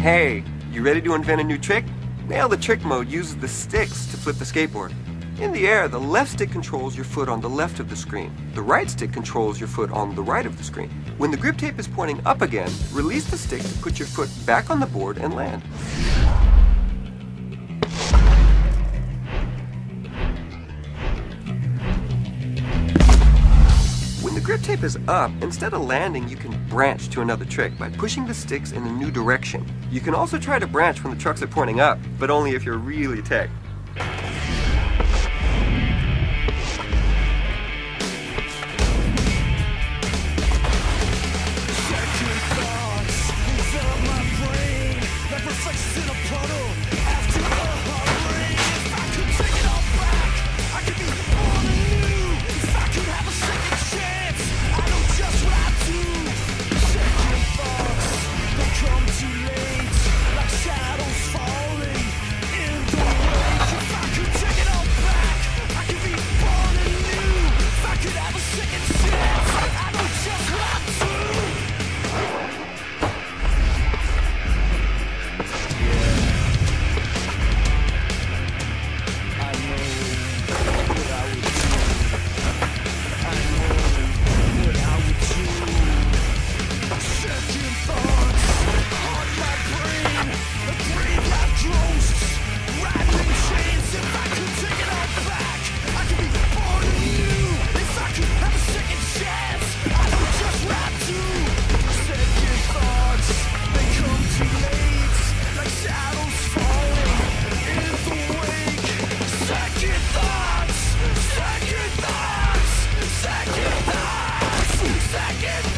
Hey, you ready to invent a new trick? Well, the trick mode uses the sticks to flip the skateboard. In the air, the left stick controls your foot on the left of the screen. The right stick controls your foot on the right of the screen. When the grip tape is pointing up again, release the stick to put your foot back on the board and land. When the grip tape is up, instead of landing, you can branch to another trick by pushing the sticks in a new direction. You can also try to branch when the trucks are pointing up, but only if you're really tech. Second